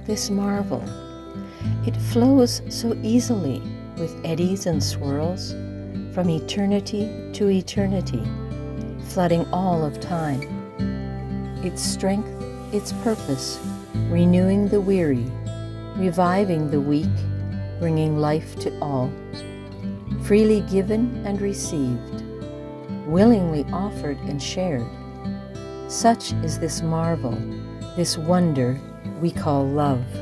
this marvel. It flows so easily with eddies and swirls from eternity to eternity, flooding all of time. Its strength, its purpose, renewing the weary, reviving the weak, bringing life to all. Freely given and received, willingly offered and shared. Such is this marvel, this wonder we call love.